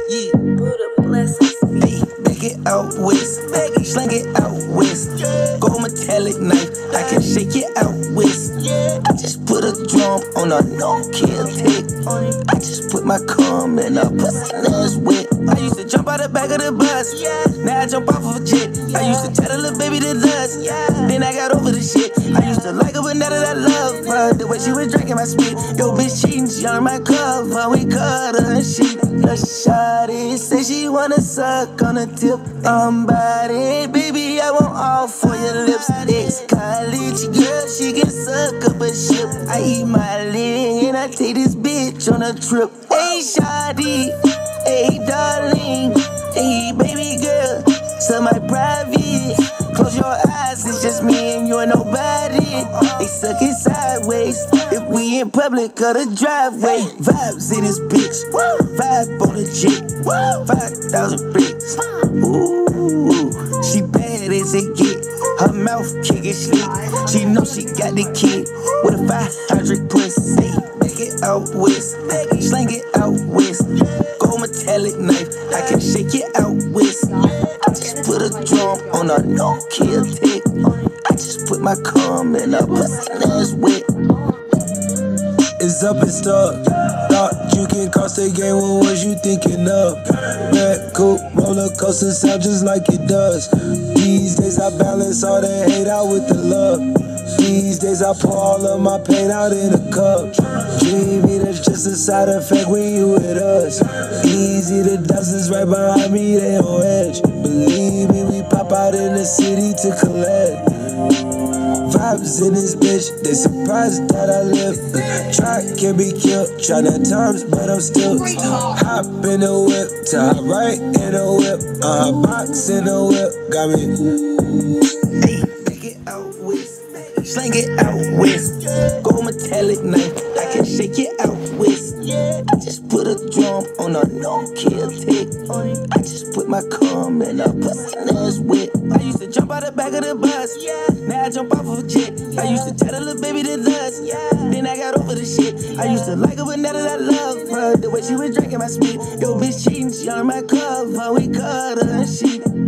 Yeah. Buddha blessings. Hey, back it out west. Slang it out west. Gold metallic knife. I can shake it out west. I just put a drum on a no-kill tick. I just put my cum in a pussy nuts wet. I used to jump out the back of the bus. Now I jump off of a jet. I used to tell the little baby to lust. Then I got over the shit. I used to like her, but now that I love her, the way she was drinking my spit. Yo, bitch cheating, she on my cover. We cut her and she. The shawty say she wanna suck on the tip. Body, baby, I want all for your lips. Ex-college girl, she can suck up a ship. I eat my leg and I take this bitch on a trip. Hey, shawty, hey, darling, hey, baby girl, so my private. Close your eyes, it's just me and you and nobody. They suck it sideways if we in public or the driveway. Vibes in this bitch, vibe on the jet, 5,000 bricks. Ooh, she bad as it get. Her mouth kicking sleep. She know she got the kid with a 500 pussy. Back it out west, slang it out west. Gold metallic knife, I can shake it out west. I just put a drum on a no-kill tick. I just put my cum in a pussy nuts wet. It's up and stuck. Thought you can cross the game, what was you thinking of? Red coupe, roller coaster sound just like it does. These days I balance all the hate out with the love. These days I pour all of my pain out in a cup. Dreamy, that's just a side effect when you with us. Easy, the dozens right behind me, they on edge. Believe me, we pop out in the city to collect. Vibes in this bitch, they surprised that I live. Try can be killed, try that times, but I'm still hop in the whip, to hop right in the whip, box in the whip, got me. Hey, back it out west, slang it out west. Gold metallic knife, I can shake it out west. I just put a drum on a no-kill tick. I just put my cum in a pussy nuts wet. I used to jump out the back of the bus. Now I jump off of a jet. I used to tell the little baby to lust. Then I got over the shit. I used to like her, but now that I love her, the way she was drinking my spit. Yo, bitch cheating, she on my cover. We cut her and she.